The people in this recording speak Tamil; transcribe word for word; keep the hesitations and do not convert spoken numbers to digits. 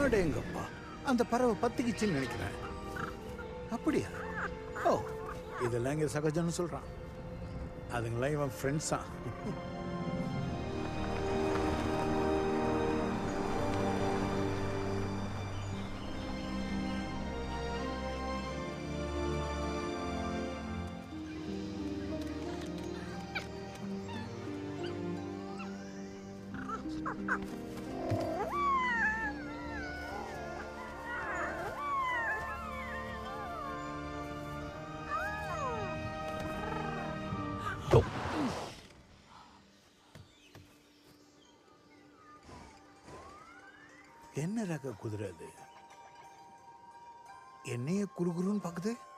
அடேங்கப்பா, அந்த பறவை பத்திக்கிச்சுன்னு நினைக்கிறேன். அப்படியா? ஓ, இதெல்லாம் இங்க சகஜம்னு சொல்றான். அதுங்களாம் இவன் ஃப்ரெண்ட்ஸா? என்ன ரக குதிரை அது? என்னைய குறுகுறுன்னு பாக்குது.